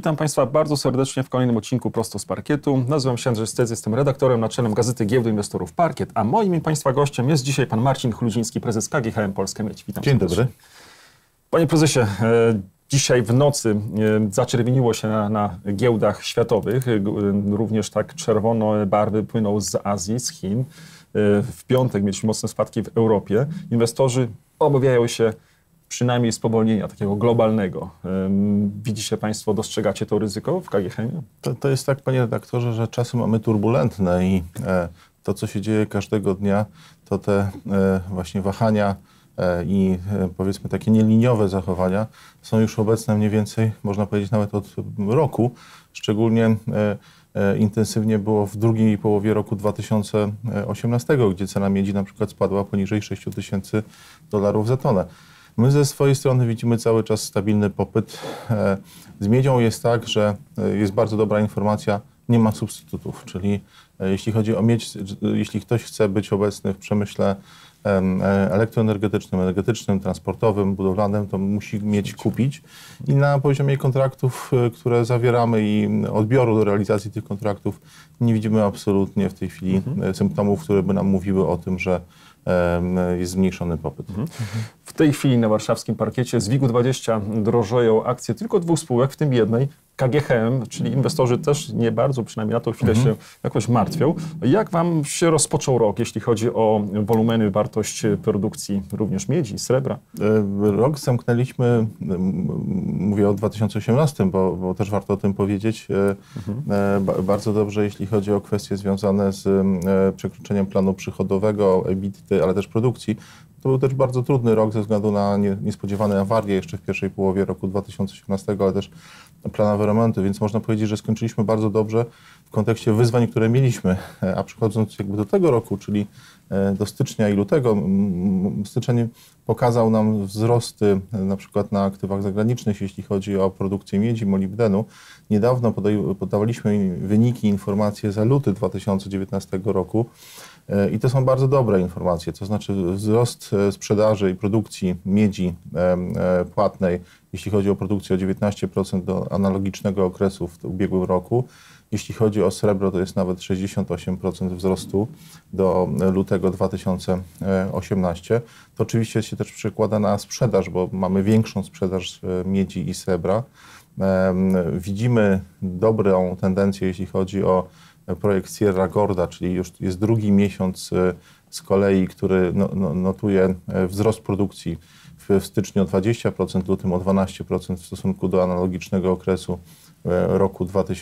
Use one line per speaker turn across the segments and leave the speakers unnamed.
Witam Państwa bardzo serdecznie w kolejnym odcinku Prosto z Parkietu. Nazywam się Andrzej Stec, jestem redaktorem naczelnym Gazety Giełdy Inwestorów Parkiet, a moim i Państwa gościem jest dzisiaj pan Marcin Chludziński, prezes KGHM Polska Miedź. Witam
Dzień
serdecznie.
dobry.
Panie prezesie, dzisiaj w nocy zaczerwieniło się na giełdach światowych. Również tak czerwone barwy płyną z Azji, z Chin. W piątek mieliśmy mocne spadki w Europie. Inwestorzy obawiają się przynajmniej spowolnienia takiego globalnego. Widzicie Państwo, dostrzegacie to ryzyko w KGHM?
To jest tak, panie redaktorze, że czasy mamy turbulentne i to, co się dzieje każdego dnia, to te właśnie wahania i powiedzmy takie nieliniowe zachowania są już obecne mniej więcej, można powiedzieć, nawet od roku. Szczególnie intensywnie było w drugiej połowie roku 2018, gdzie cena miedzi na przykład spadła poniżej $6,000 za tonę. My ze swojej strony widzimy cały czas stabilny popyt. Z miedzią jest tak, że jest bardzo dobra informacja, nie ma substytutów, czyli jeśli chodzi o miedź, jeśli ktoś chce być obecny w przemyśle elektroenergetycznym, energetycznym, transportowym, budowlanym, to musi mieć kupić. I na poziomie kontraktów, które zawieramy i odbioru do realizacji tych kontraktów, nie widzimy absolutnie w tej chwili symptomów, które by nam mówiły o tym, że jest zmniejszony popyt.
W tej chwili na warszawskim parkiecie z WIG-20 drożeją akcje tylko dwóch spółek, w tym jednej, KGHM, czyli inwestorzy też nie bardzo, przynajmniej na tą chwilę się jakoś martwią. Jak wam się rozpoczął rok, jeśli chodzi o wolumeny, wartość produkcji również miedzi, srebra?
Rok zamknęliśmy, mówię o 2018, bo też warto o tym powiedzieć, bardzo dobrze, jeśli chodzi o kwestie związane z przekroczeniem planu przychodowego, EBITDA, ale też produkcji. To był też bardzo trudny rok ze względu na niespodziewane awarie jeszcze w pierwszej połowie roku 2018, ale też planowe remonty, więc można powiedzieć, że skończyliśmy bardzo dobrze w kontekście wyzwań, które mieliśmy. A przechodząc jakby do tego roku, czyli do stycznia i lutego, styczeń pokazał nam wzrosty na przykład na aktywach zagranicznych, jeśli chodzi o produkcję miedzi, molibdenu. Niedawno podawaliśmy wyniki, informacje za luty 2019 roku. I to są bardzo dobre informacje, to znaczy wzrost sprzedaży i produkcji miedzi płatnej, jeśli chodzi o produkcję o 19% do analogicznego okresu w ubiegłym roku. Jeśli chodzi o srebro, to jest nawet 68% wzrostu do lutego 2018. To oczywiście się też przekłada na sprzedaż, bo mamy większą sprzedaż miedzi i srebra. Widzimy dobrą tendencję, jeśli chodzi o projekt Sierra Gorda, czyli już jest drugi miesiąc z kolei, który notuje wzrost produkcji w styczniu o 20%, lutym o 12% w stosunku do analogicznego okresu roku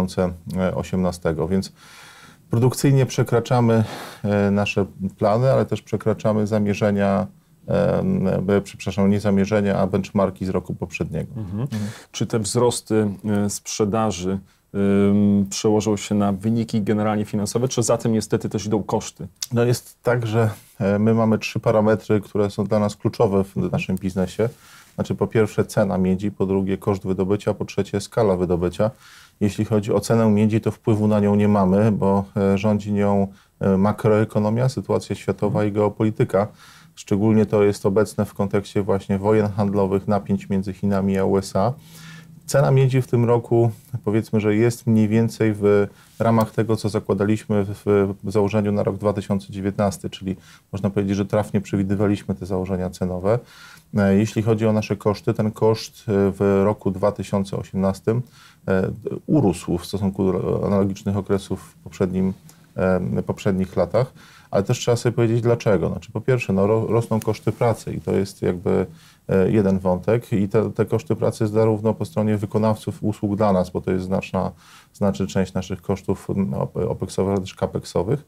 2018. Więc produkcyjnie przekraczamy nasze plany, ale też przekraczamy zamierzenia, przepraszam, nie zamierzenia, a benchmarki z roku poprzedniego.
Czy te wzrosty sprzedaży przełożą się na wyniki generalnie finansowe, czy za tym niestety też idą koszty?
No jest tak, że my mamy 3 parametry, które są dla nas kluczowe w naszym biznesie. Znaczy po pierwsze cena miedzi, po drugie koszt wydobycia, po trzecie skala wydobycia. Jeśli chodzi o cenę miedzi, to wpływu na nią nie mamy, bo rządzi nią makroekonomia, sytuacja światowa i geopolityka. Szczególnie to jest obecne w kontekście właśnie wojen handlowych, napięć między Chinami a USA. Cena miedzi w tym roku, powiedzmy, że jest mniej więcej w ramach tego, co zakładaliśmy w założeniu na rok 2019, czyli można powiedzieć, że trafnie przewidywaliśmy te założenia cenowe. Jeśli chodzi o nasze koszty, ten koszt w roku 2018 urósł w stosunku do analogicznych okresów w poprzednich latach, ale też trzeba sobie powiedzieć dlaczego. Znaczy, po pierwsze, rosną koszty pracy i to jest jakby jeden wątek i te koszty pracy zarówno po stronie wykonawców usług dla nas, bo to jest znaczy część naszych kosztów OPEX-owych, ale też CAPEX-owych.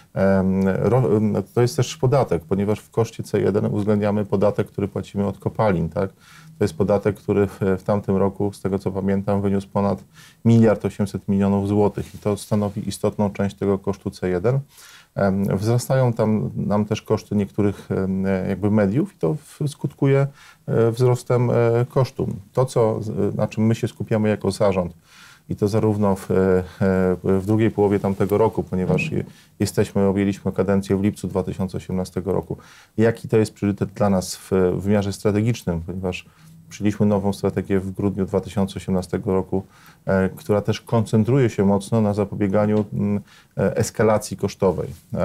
To jest też podatek, ponieważ w koszcie C1 uwzględniamy podatek, który płacimy od kopalin, tak? To jest podatek, który w tamtym roku, z tego co pamiętam, wyniósł ponad 1,8 mld złotych i to stanowi istotną część tego kosztu C1. Wzrastają nam też koszty niektórych jakby mediów i to skutkuje wzrostem kosztu. To, na czym my się skupiamy jako zarząd i to zarówno w drugiej połowie tamtego roku, ponieważ objęliśmy kadencję w lipcu 2018 roku. Jaki to jest priorytet dla nas w wymiarze strategicznym, ponieważ Przyjęliśmy nową strategię w grudniu 2018 roku, która też koncentruje się mocno na zapobieganiu eskalacji kosztowej.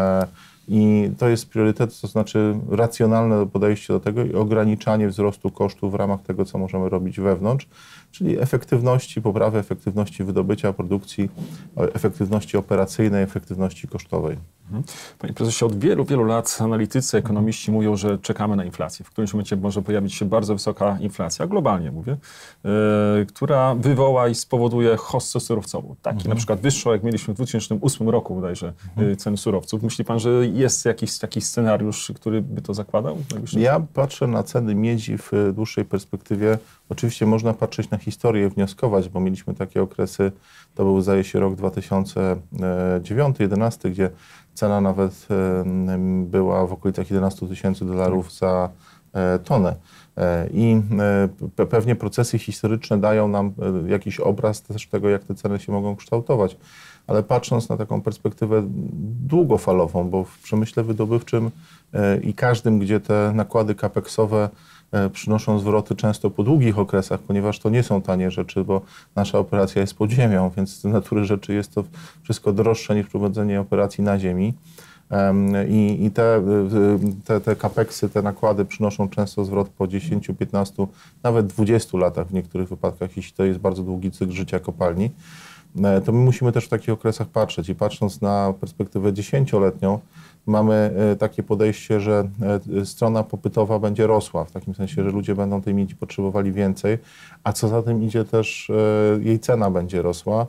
I to jest priorytet, to znaczy racjonalne podejście do tego i ograniczanie wzrostu kosztów w ramach tego, co możemy robić wewnątrz, czyli efektywności, poprawy efektywności wydobycia, produkcji, efektywności operacyjnej, efektywności kosztowej.
Panie prezesie, od wielu, wielu lat analitycy, ekonomiści mówią, że czekamy na inflację. W którymś momencie może pojawić się bardzo wysoka inflacja, globalnie mówię, która wywoła i spowoduje hossę surowcową. Taki na przykład wyższą, jak mieliśmy w 2008 roku bodajże ceny surowców. Myśli pan, że jest jakiś taki scenariusz, który by to zakładał?
Ja patrzę na ceny miedzi w dłuższej perspektywie. Oczywiście można patrzeć na historię i wnioskować, bo mieliśmy takie okresy, to był zdaje się rok 2009-2011, gdzie cena nawet była w okolicach $11,000 za tonę. I pewnie procesy historyczne dają nam jakiś obraz też tego, jak te ceny się mogą kształtować. Ale patrząc na taką perspektywę długofalową, bo w przemyśle wydobywczym i każdym, gdzie te nakłady kapeksowe przynoszą zwroty często po długich okresach, ponieważ to nie są tanie rzeczy, bo nasza operacja jest pod ziemią, więc z natury rzeczy jest to wszystko droższe niż prowadzenie operacji na ziemi. I te kapeksy, te nakłady przynoszą często zwrot po 10, 15, nawet 20 latach w niektórych wypadkach, jeśli to jest bardzo długi cykl życia kopalni. To my musimy też w takich okresach patrzeć i patrząc na perspektywę 10-letnią, mamy takie podejście, że strona popytowa będzie rosła, w takim sensie, że ludzie będą tej miedzi potrzebowali więcej, a co za tym idzie też jej cena będzie rosła.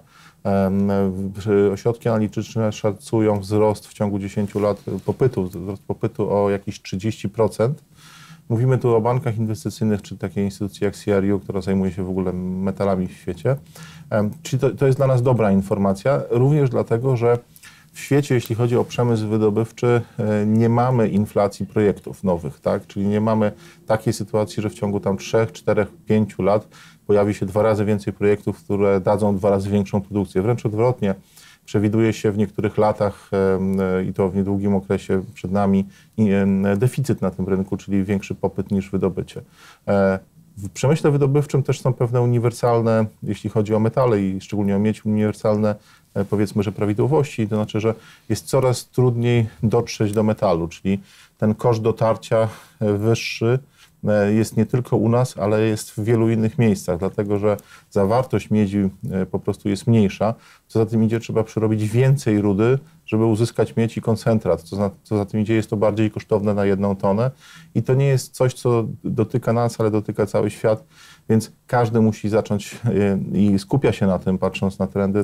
Ośrodki analityczne szacują wzrost w ciągu 10 lat wzrost popytu o jakieś 30%. Mówimy tu o bankach inwestycyjnych, czy takiej instytucji jak CRU, która zajmuje się w ogóle metalami w świecie. Czyli to jest dla nas dobra informacja, również dlatego, że w świecie, jeśli chodzi o przemysł wydobywczy, nie mamy inflacji projektów nowych, tak? Czyli nie mamy takiej sytuacji, że w ciągu tam 3, 4, 5 lat pojawi się 2 razy więcej projektów, które dadzą 2 razy większą produkcję. Wręcz odwrotnie, przewiduje się w niektórych latach i to w niedługim okresie przed nami deficyt na tym rynku, czyli większy popyt niż wydobycie. W przemyśle wydobywczym też są pewne uniwersalne, jeśli chodzi o metale i szczególnie o miedź, uniwersalne powiedzmy, że prawidłowości. To znaczy, że jest coraz trudniej dotrzeć do metalu, czyli ten koszt dotarcia wyższy jest nie tylko u nas, ale jest w wielu innych miejscach, dlatego że zawartość miedzi po prostu jest mniejsza. Co za tym idzie, trzeba przerobić więcej rudy, żeby uzyskać miedź i koncentrat. Co za tym idzie, jest to bardziej kosztowne na 1 tonę i to nie jest coś, co dotyka nas, ale dotyka cały świat, więc każdy musi zacząć i skupia się na tym, patrząc na trendy,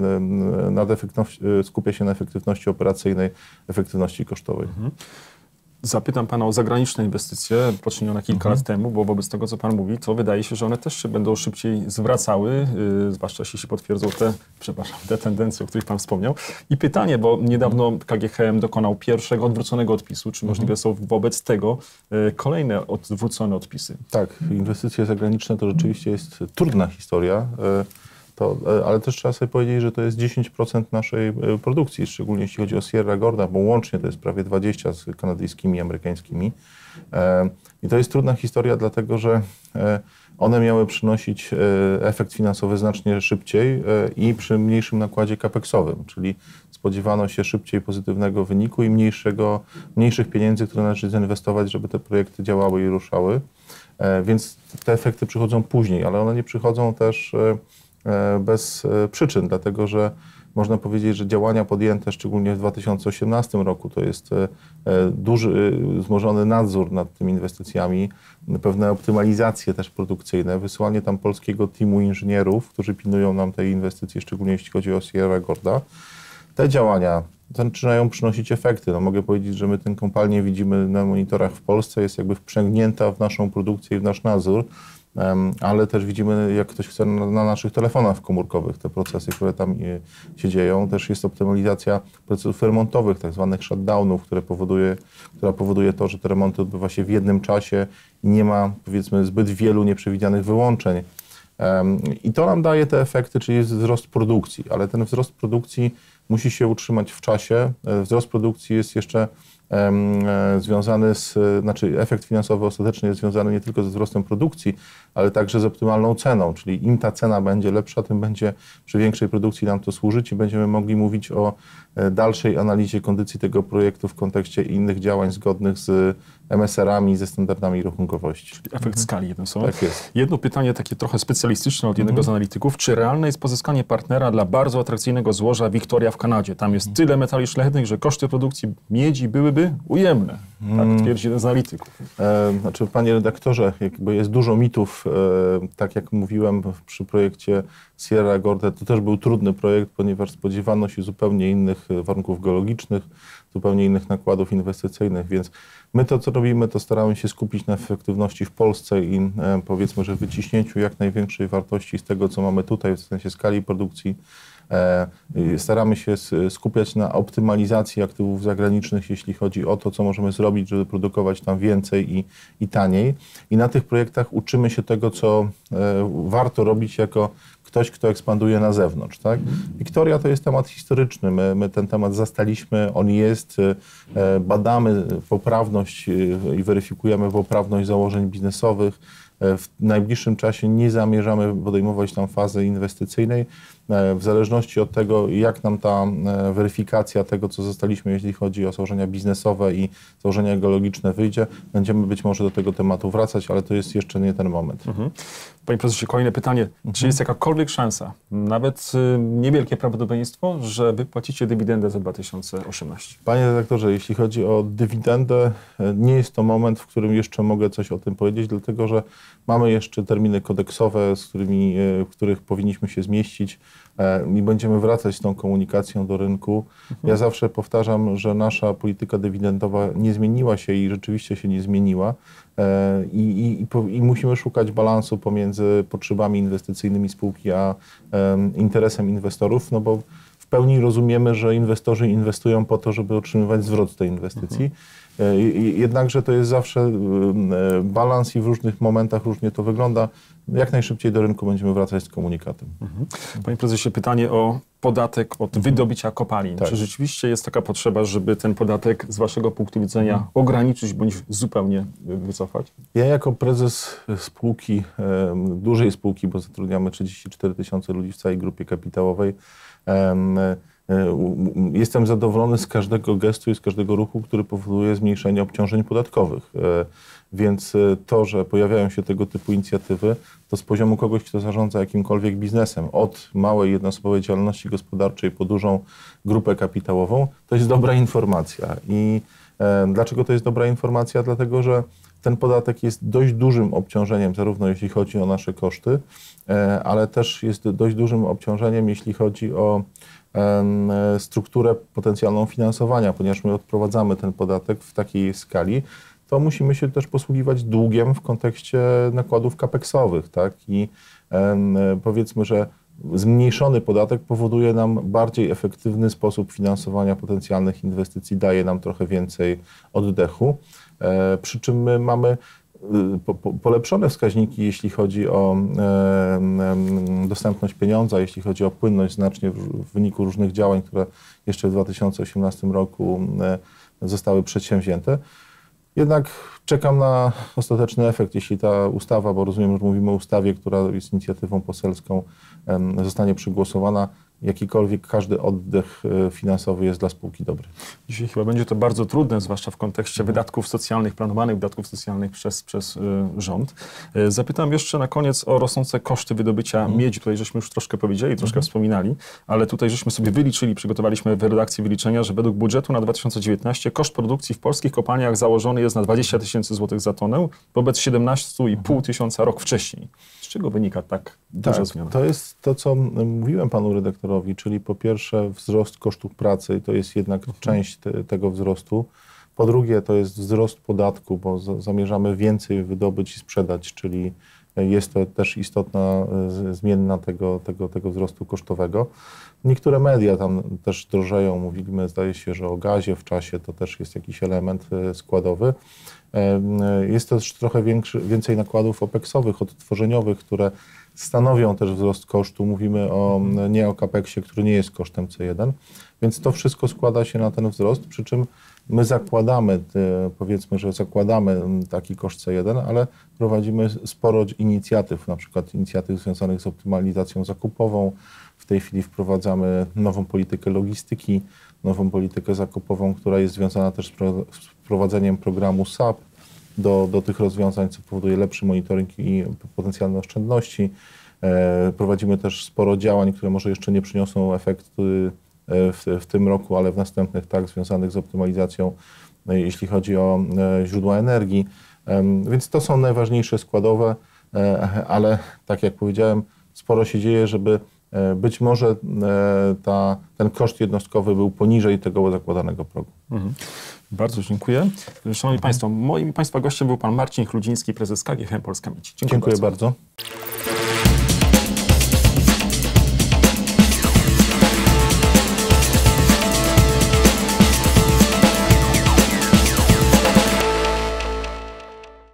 skupia się na efektywności operacyjnej, efektywności kosztowej.
Zapytam pana o zagraniczne inwestycje poczynione kilka lat temu, bo wobec tego, co pan mówi, to wydaje się, że one też się będą szybciej zwracały, zwłaszcza jeśli się potwierdzą te tendencje, o których pan wspomniał. I pytanie, bo niedawno KGHM dokonał pierwszego odwróconego odpisu. Czy możliwe są wobec tego kolejne odwrócone odpisy?
Tak, inwestycje zagraniczne to rzeczywiście jest trudna historia. Ale też trzeba sobie powiedzieć, że to jest 10% naszej produkcji, szczególnie jeśli chodzi o Sierra Gorda, bo łącznie to jest prawie 20% z kanadyjskimi i amerykańskimi. I to jest trudna historia, dlatego że one miały przynosić efekt finansowy znacznie szybciej i przy mniejszym nakładzie capeksowym, czyli spodziewano się szybciej pozytywnego wyniku i mniejszych pieniędzy, które należy zainwestować, żeby te projekty działały i ruszały. Więc te efekty przychodzą później, ale one nie przychodzą też bez przyczyn, dlatego że można powiedzieć, że działania podjęte szczególnie w 2018 roku to jest duży, wzmożony nadzór nad tymi inwestycjami, pewne optymalizacje też produkcyjne, wysłanie tam polskiego teamu inżynierów, którzy pilnują nam tej inwestycji, szczególnie jeśli chodzi o Sierra Gorda. Te działania zaczynają przynosić efekty. No, mogę powiedzieć, że my tę kopalnię widzimy na monitorach w Polsce, jest jakby wprzęgnięta w naszą produkcję i w nasz nadzór, ale też widzimy, jak ktoś chce na naszych telefonach komórkowych te procesy, które tam się dzieją. Też jest optymalizacja procesów remontowych, tak zwanych shutdownów, która powoduje to, że te remonty odbywa się w jednym czasie i nie ma, powiedzmy, zbyt wielu nieprzewidzianych wyłączeń. I to nam daje te efekty, czyli jest wzrost produkcji, ale ten wzrost produkcji musi się utrzymać w czasie. Wzrost produkcji jest jeszcze związany efekt finansowy ostateczny jest związany nie tylko ze wzrostem produkcji, ale także z optymalną ceną, czyli im ta cena będzie lepsza, tym będzie przy większej produkcji nam to służyć i będziemy mogli mówić o dalszej analizie kondycji tego projektu w kontekście innych działań zgodnych z MSR-ami, ze standardami rachunkowości.
Czyli efekt skali jeden są.
Tak jest.
Jedno pytanie takie trochę specjalistyczne od jednego z analityków. Czy realne jest pozyskanie partnera dla bardzo atrakcyjnego złoża Victoria w Kanadzie? Tam jest tyle metali szlachetnych, że koszty produkcji miedzi byłyby ujemne. Tak twierdzi jeden z analityków.
Znaczy, panie redaktorze, jakby jest dużo mitów. Tak jak mówiłem przy projekcie Sierra Gorda, to też był trudny projekt, ponieważ spodziewano się zupełnie innych warunków geologicznych, zupełnie innych nakładów inwestycyjnych, więc my to, co robimy, to staramy się skupić na efektywności w Polsce i powiedzmy, że wyciśnięciu jak największej wartości z tego, co mamy tutaj, w sensie skali produkcji. Staramy się skupiać na optymalizacji aktywów zagranicznych, jeśli chodzi o to, co możemy zrobić, żeby produkować tam więcej i taniej. I na tych projektach uczymy się tego, co warto robić jako ktoś, kto ekspanduje na zewnątrz. Tak? Victoria to jest temat historyczny. My ten temat zastaliśmy, on jest, badamy poprawność i weryfikujemy poprawność założeń biznesowych. W najbliższym czasie nie zamierzamy podejmować tam fazy inwestycyjnej. W zależności od tego, jak nam ta weryfikacja tego, co zostaliśmy, jeśli chodzi o założenia biznesowe i założenia geologiczne wyjdzie, będziemy być może do tego tematu wracać, ale to jest jeszcze nie ten moment.
Panie prezesie, kolejne pytanie. Czy jest jakakolwiek szansa, nawet niewielkie prawdopodobieństwo, że wypłacicie dywidendę za 2018?
Panie redaktorze, jeśli chodzi o dywidendę, nie jest to moment, w którym jeszcze mogę coś o tym powiedzieć, dlatego że mamy jeszcze terminy kodeksowe, w których powinniśmy się zmieścić i będziemy wracać z tą komunikacją do rynku. Ja zawsze powtarzam, że nasza polityka dywidendowa nie zmieniła się i rzeczywiście się nie zmieniła i musimy szukać balansu pomiędzy potrzebami inwestycyjnymi spółki a interesem inwestorów, no bo w pełni rozumiemy, że inwestorzy inwestują po to, żeby otrzymywać zwrot z tej inwestycji. Jednakże to jest zawsze balans i w różnych momentach różnie to wygląda. Jak najszybciej do rynku będziemy wracać z komunikatem.
Panie prezesie, pytanie o podatek od wydobycia kopalin.
Tak.
Czy rzeczywiście jest taka potrzeba, żeby ten podatek z waszego punktu widzenia ograniczyć bądź zupełnie wycofać?
Ja jako prezes spółki, dużej spółki, bo zatrudniamy 34 000 ludzi w całej grupie kapitałowej, jestem zadowolony z każdego gestu i z każdego ruchu, który powoduje zmniejszenie obciążeń podatkowych. Więc to, że pojawiają się tego typu inicjatywy, to z poziomu kogoś, kto zarządza jakimkolwiek biznesem, od małej jednoosobowej działalności gospodarczej po dużą grupę kapitałową, to jest dobra informacja. I dlaczego to jest dobra informacja? Dlatego, że ten podatek jest dość dużym obciążeniem, zarówno jeśli chodzi o nasze koszty, ale też jest dość dużym obciążeniem, jeśli chodzi o strukturę potencjalną finansowania, ponieważ my odprowadzamy ten podatek w takiej skali, to musimy się też posługiwać długiem w kontekście nakładów kapeksowych, tak? I powiedzmy, że zmniejszony podatek powoduje nam bardziej efektywny sposób finansowania potencjalnych inwestycji, daje nam trochę więcej oddechu, przy czym my mamy polepszone wskaźniki, jeśli chodzi o dostępność pieniądza, jeśli chodzi o płynność znacznie w wyniku różnych działań, które jeszcze w 2018 roku zostały przedsięwzięte. Jednak czekam na ostateczny efekt, jeśli ta ustawa, bo rozumiem, że mówimy o ustawie, która jest inicjatywą poselską, zostanie przegłosowana. Jakikolwiek, każdy oddech finansowy jest dla spółki dobry.
Dzisiaj chyba będzie to bardzo trudne, zwłaszcza w kontekście wydatków socjalnych, planowanych wydatków socjalnych przez rząd. Zapytam jeszcze na koniec o rosnące koszty wydobycia miedzi. Tutaj żeśmy już troszkę powiedzieli, troszkę wspominali, ale tutaj żeśmy sobie wyliczyli, przygotowaliśmy w redakcji wyliczenia, że według budżetu na 2019 koszt produkcji w polskich kopalniach założony jest na 20 000 złotych za tonę, wobec 17,5 tysiąca rok wcześniej. Z czego wynika tak duża zmiana?
To jest to, co mówiłem panu redaktorowi, czyli po pierwsze wzrost kosztów pracy, to jest jednak część tego wzrostu. Po drugie, to jest wzrost podatku, bo zamierzamy więcej wydobyć i sprzedać, czyli jest to też istotna zmienna tego wzrostu kosztowego. Niektóre media tam też drożeją. Mówiliśmy, zdaje się, że o gazie w czasie to też jest jakiś element składowy. Jest też trochę więcej nakładów OPEX-owych, odtworzeniowych, które stanowią też wzrost kosztu. Mówimy nie o CAPEX-ie, który nie jest kosztem C1, więc to wszystko składa się na ten wzrost, przy czym my zakładamy, powiedzmy, że zakładamy taki koszt C1, ale prowadzimy sporo inicjatyw, na przykład inicjatyw związanych z optymalizacją zakupową. W tej chwili wprowadzamy nową politykę logistyki, nową politykę zakupową, która jest związana też z wprowadzeniem programu SAP do tych rozwiązań, co powoduje lepszy monitoring i potencjalne oszczędności. Prowadzimy też sporo działań, które może jeszcze nie przyniosą efektu w tym roku, ale w następnych, tak, związanych z optymalizacją, jeśli chodzi o źródła energii. Więc to są najważniejsze składowe, ale tak jak powiedziałem, sporo się dzieje, żeby być może ten koszt jednostkowy był poniżej tego zakładanego progu.
Bardzo dziękuję. Szanowni Państwo, moim Państwa gościem był pan Marcin Chludziński, prezes KGHM Polska Miedź.
Dziękuję bardzo.